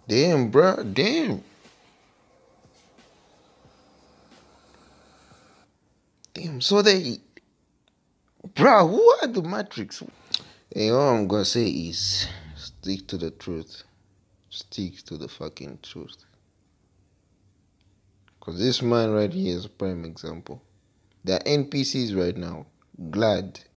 Damn, bro. Damn. Damn. So they, bro, who are the Matrix? Hey, all I'm gonna say is stick to the truth. Stick to the fucking truth. Because this man right here is a prime example. They're NPCs right now. Glad